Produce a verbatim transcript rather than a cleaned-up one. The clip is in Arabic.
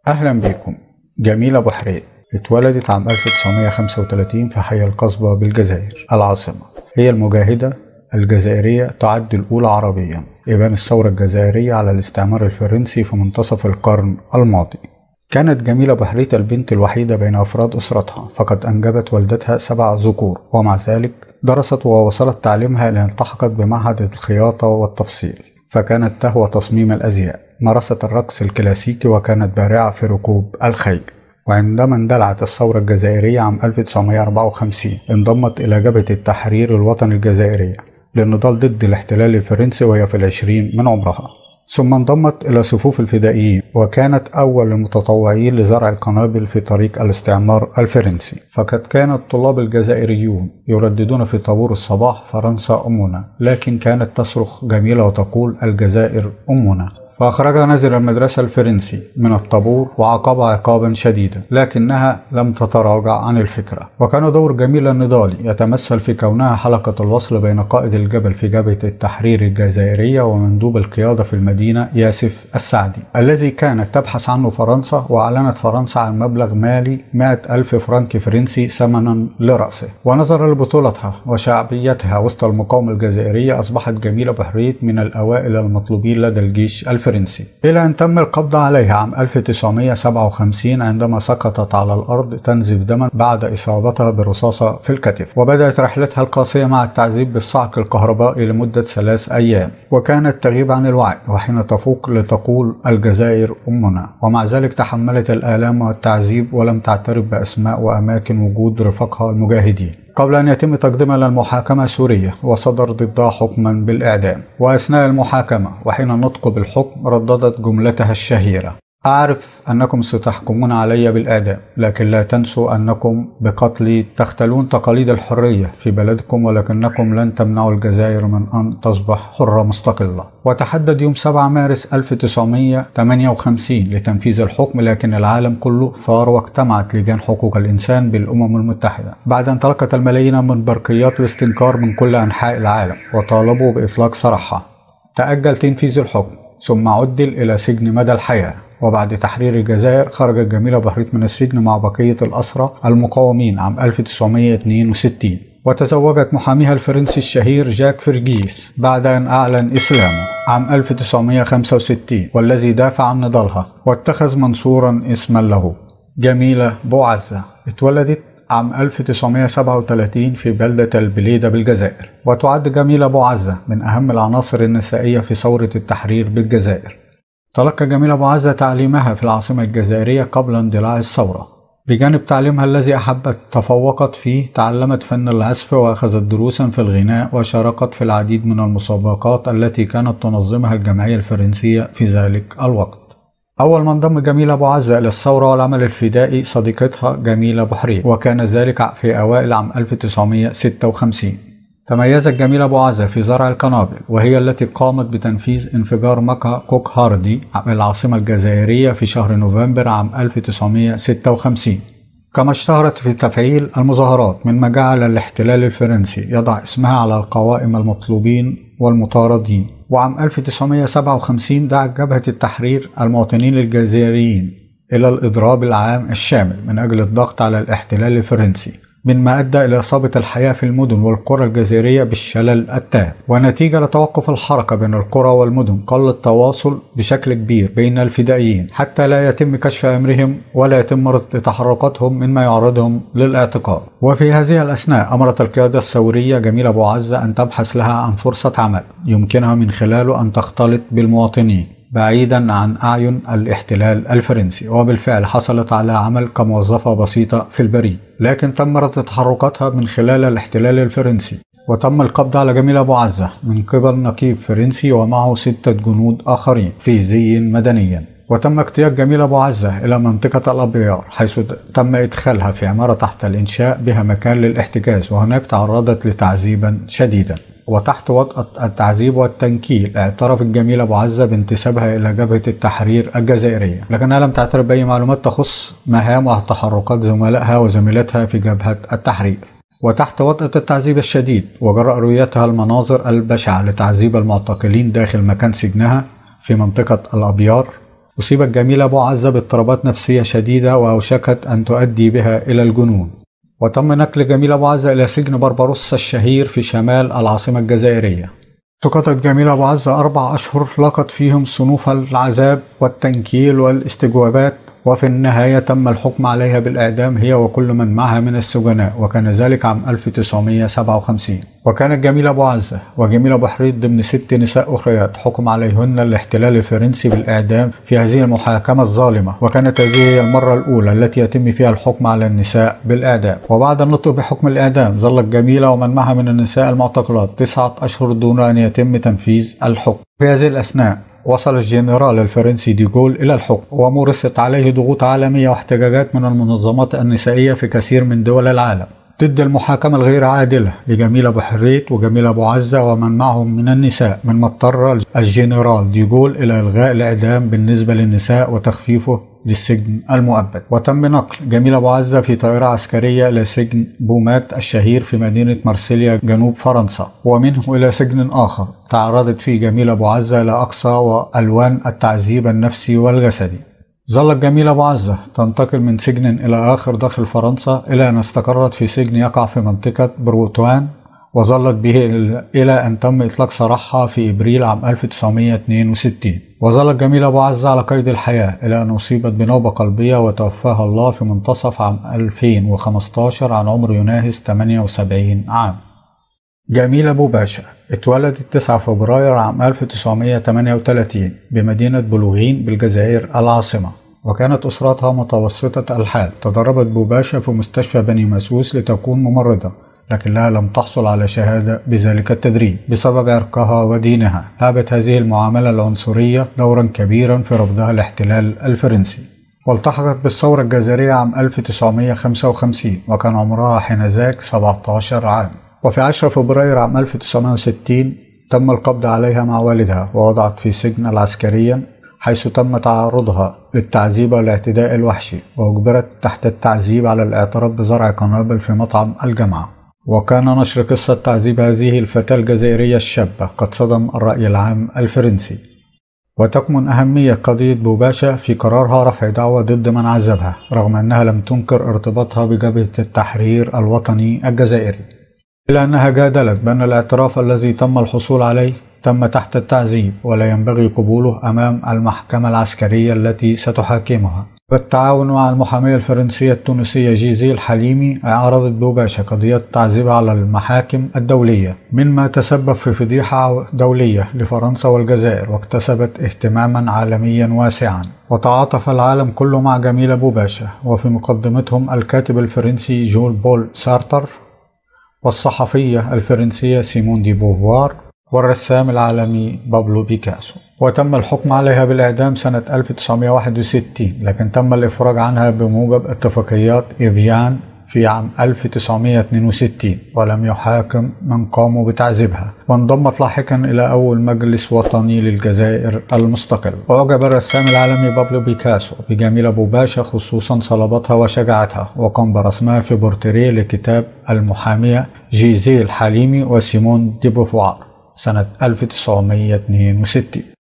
أهلا بكم. جميلة أبو حريق اتولدت عام ألف وتسعمائة وخمسة وثلاثين في حي القصبة بالجزائر العاصمة. هي المجاهدة الجزائرية تعد الأولى عربيا إبان الثورة الجزائرية على الاستعمار الفرنسي في منتصف القرن الماضي. كانت جميلة أبو حريق البنت الوحيدة بين أفراد أسرتها، فقد أنجبت والدتها سبع ذكور، ومع ذلك درست ووصلت تعليمها إلى أن التحقت بمعهد الخياطة والتفصيل، فكانت تهوى تصميم الأزياء. مارست الرقص الكلاسيكي وكانت بارعة في ركوب الخيل. وعندما اندلعت الثورة الجزائرية عام ألف وتسعمائة وأربعة وخمسين انضمت إلى جبهة التحرير الوطني الجزائرية للنضال ضد الاحتلال الفرنسي وهي في العشرين من عمرها، ثم انضمت إلى صفوف الفدائيين، وكانت أول المتطوعين لزرع القنابل في طريق الاستعمار الفرنسي. فقد كان الطلاب الجزائريون يرددون في طابور الصباح فرنسا أمنا، لكن كانت تصرخ جميلة وتقول الجزائر أمنا. فأخرجها ناظر المدرسة الفرنسي من الطابور وعاقبها عقابا شديدا، لكنها لم تتراجع عن الفكرة. وكان دور جميلة النضالي يتمثل في كونها حلقة الوصل بين قائد الجبل في جبهة التحرير الجزائرية ومندوب القيادة في المدينة ياسف السعدي، الذي كانت تبحث عنه فرنسا. وأعلنت فرنسا عن مبلغ مالي مئة ألف فرنك فرنسي ثمنا لرأسه. ونظرا لبطولتها وشعبيتها وسط المقاومة الجزائرية أصبحت جميلة أبو حريق من الأوائل المطلوبين لدى الجيش الفرنسي، إلى أن تم القبض عليها عام ألف وتسعمائة وسبعة وخمسين عندما سقطت على الأرض تنزف دما بعد إصابتها برصاصة في الكتف. وبدأت رحلتها القاسية مع التعذيب بالصعق الكهربائي لمدة ثلاث أيام، وكانت تغيب عن الوعي، وحين تفوق لتقول الجزائر أمنا. ومع ذلك تحملت الآلام والتعذيب ولم تعترف بأسماء وأماكن وجود رفاقها المجاهدين، قبل أن يتم تقديمها للمحاكمة السورية وصدر ضدها حكما بالإعدام. وأثناء المحاكمة وحين النطق بالحكم رددت جملتها الشهيرة: أعرف أنكم ستحكمون علي بالإعدام، لكن لا تنسوا أنكم بقتلي تختلون تقاليد الحرية في بلدكم، ولكنكم لن تمنعوا الجزائر من أن تصبح حرة مستقلة. وتحدد يوم سبعة مارس ألف وتسعمائة وثمانية وخمسين لتنفيذ الحكم، لكن العالم كله ثار واجتمعت لجان حقوق الإنسان بالأمم المتحدة بعد أن تلقت الملايين من برقيات الاستنكار من كل أنحاء العالم وطالبوا بإطلاق سراحها. تأجل تنفيذ الحكم ثم عدل إلى سجن مدى الحياة. وبعد تحرير الجزائر خرجت جميلة أبو حريق من السجن مع بقية الأسرى المقاومين عام ألف وتسعمائة واثنين وستين، وتزوجت محاميها الفرنسي الشهير جاك فرجيس بعد أن أعلن إسلامه عام ألف وتسعمائة وخمسة وستين، والذي دافع عن نضالها واتخذ منصورا اسما له. جميلة أبو عزة اتولدت عام ألف وتسعمائة وسبعة وثلاثين في بلدة البليدة بالجزائر، وتعد جميلة أبو عزة من أهم العناصر النسائية في ثورة التحرير بالجزائر. تلقى جميلة أبو عزة تعليمها في العاصمة الجزائرية قبل اندلاع الثورة. بجانب تعليمها الذي أحبت تفوقت فيه، تعلمت فن العزف وأخذت دروسا في الغناء، وشاركت في العديد من المسابقات التي كانت تنظمها الجمعية الفرنسية في ذلك الوقت. أول من ضم جميلة أبو عزة إلى الثورة والعمل الفدائي صديقتها جميلة أبو حريق، وكان ذلك في أوائل عام ألف وتسعمائة وستة وخمسين. تميزت جميلة أبو عزة في زرع القنابل، وهي التي قامت بتنفيذ انفجار مكا كوك هاردي العاصمة الجزائرية في شهر نوفمبر عام ألف وتسعمائة وستة وخمسين. كما اشتهرت في تفعيل المظاهرات، مما جعل الاحتلال الفرنسي يضع اسمها على القوائم المطلوبين والمطاردين. وعام ألف وتسعمائة وسبعة وخمسين دعت جبهة التحرير المواطنين الجزائريين إلى الإضراب العام الشامل من أجل الضغط على الاحتلال الفرنسي، مما أدى إلى إصابة الحياة في المدن والقرى الجزائرية بالشلل التام. ونتيجة لتوقف الحركة بين القرى والمدن قل التواصل بشكل كبير بين الفدائيين، حتى لا يتم كشف أمرهم ولا يتم رصد تحركاتهم مما يعرضهم للاعتقال. وفي هذه الأثناء أمرت القيادة الثورية جميلة أبو عزة أن تبحث لها عن فرصة عمل يمكنها من خلاله أن تختلط بالمواطنين بعيدا عن أعين الاحتلال الفرنسي. وبالفعل حصلت على عمل كموظفة بسيطة في البريد، لكن تم رصد تحركاتها من خلال الاحتلال الفرنسي، وتم القبض على جميلة أبو عزة من قبل نقيب فرنسي ومعه ستة جنود آخرين في زي مدنيا. وتم اقتياد جميلة أبو عزة إلى منطقة الأبيار، حيث تم إدخالها في عمارة تحت الإنشاء بها مكان للاحتجاز، وهناك تعرضت لتعذيبا شديدا. وتحت وطأة التعذيب والتنكيل اعترفت جميلة أبو عزة بانتسابها إلى جبهة التحرير الجزائرية، لكنها لم تعترف بأي معلومات تخص مهام وتحركات زملائها وزميلتها في جبهة التحرير. وتحت وطأة التعذيب الشديد وجراء رؤيتها المناظر البشعة لتعذيب المعتقلين داخل مكان سجنها في منطقة الأبيار، أصيبت جميلة أبو عزة باضطرابات نفسية شديدة وأوشكت أن تؤدي بها إلى الجنون، وتم نقل جميلة أبو عزة إلى سجن بربروسا الشهير في شمال العاصمة الجزائرية. سقطت جميلة أبو عزة أربع أشهر لقت فيهم صنوف العذاب والتنكيل والاستجوابات، وفي النهاية تم الحكم عليها بالإعدام هي وكل من معها من السجناء، وكان ذلك عام ألف وتسعمائة وسبعة وخمسين. وكانت جميلة أبو عزة وجميلة أبو حريت ضمن ست نساء أخريات حكم عليهن الاحتلال الفرنسي بالإعدام في هذه المحاكمة الظالمة، وكانت هذه هي المرة الأولى التي يتم فيها الحكم على النساء بالإعدام. وبعد النطق بحكم الإعدام ظلت جميلة ومن معها من النساء المعتقلات تسعة أشهر دون أن يتم تنفيذ الحكم. في هذه الأثناء وصل الجنرال الفرنسي ديغول إلى الحكم، ومورست عليه ضغوط عالمية واحتجاجات من المنظمات النسائية في كثير من دول العالم ضد المحاكمة الغير عادلة لجميلة أبو حريت وجميلة أبو عزة ومن معهم من النساء، مما اضطر الجنرال ديغول إلى إلغاء الإعدام بالنسبة للنساء وتخفيفه للسجن المؤبد. وتم نقل جميلة أبو عزة في طائرة عسكرية إلى سجن بومات الشهير في مدينة مارسيليا جنوب فرنسا، ومنه إلى سجن آخر تعرضت فيه جميلة أبو عزة إلى أقصى وألوان التعذيب النفسي والجسدي. ظلت جميلة أبو عزة تنتقل من سجن إلى آخر داخل فرنسا إلى أن استقرت في سجن يقع في منطقة بروتوان، وظلت به إلى أن تم إطلاق سراحها في إبريل عام ألف وتسعمائة واثنين وستين. وظلت جميلة أبو عزة على قيد الحياة إلى أن أصيبت بنوبة قلبية وتوفاها الله في منتصف عام ألفين وخمسة عشر عن عمر يناهز ثمانية وسبعين عام. جميلة أبو باشا اتولدت تسعة فبراير عام ألف وتسعمائة وثمانية وثلاثين بمدينة بلوغين بالجزائر العاصمة، وكانت أسرتها متوسطة الحال. تدربت بوباشا في مستشفى بني مسوس لتكون ممرضة، لكنها لم تحصل على شهادة بذلك التدريب بسبب عرقها ودينها. لعبت هذه المعاملة العنصرية دورا كبيرا في رفضها الاحتلال الفرنسي. والتحقت بالثورة الجزائرية عام ألف وتسعمائة وخمسة وخمسين وكان عمرها حينذاك سبعة عشر عام. وفي عشرة فبراير عام ألف وتسعمائة وستين تم القبض عليها مع والدها، ووضعت في سجن العسكريا حيث تم تعرضها للتعذيب والاعتداء الوحشي، وأجبرت تحت التعذيب على الاعتراف بزرع قنابل في مطعم الجامعة. وكان نشر قصة تعذيب هذه الفتاة الجزائرية الشابة قد صدم الرأي العام الفرنسي. وتكمن أهمية قضية بوباشا في قرارها رفع دعوى ضد من عذبها، رغم أنها لم تنكر ارتباطها بجبهة التحرير الوطني الجزائري، إلا أنها جادلت بأن الاعتراف الذي تم الحصول عليه تم تحت التعذيب ولا ينبغي قبوله أمام المحكمة العسكرية التي ستحاكمها. بالتعاون مع المحامية الفرنسية التونسية جيزيل حليمي عرضت بوباشا قضية تعذيبها على المحاكم الدولية، مما تسبب في فضيحة دولية لفرنسا والجزائر، واكتسبت اهتماما عالميا واسعا. وتعاطف العالم كله مع جميلة بوباشا، وفي مقدمتهم الكاتب الفرنسي جول بول سارتر، والصحفية الفرنسية سيمون دي بوفوار، والرسام العالمي بابلو بيكاسو. وتم الحكم عليها بالإعدام سنة ألف وتسعمائة وواحد وستين، لكن تم الإفراج عنها بموجب اتفاقيات إيفيان في عام ألف وتسعمائة واثنين وستين، ولم يحاكم من قاموا بتعذيبها، وانضمت لاحقا إلى أول مجلس وطني للجزائر المستقل. وأعجب الرسام العالمي بابلو بيكاسو بجميلة أبو باشا خصوصا صلابتها وشجاعتها، وقام برسمها في بورتريه لكتاب المحامية جيزيل حليمي وسيمون دي بوفوار سنة ألف وتسعمائة واثنين وستين.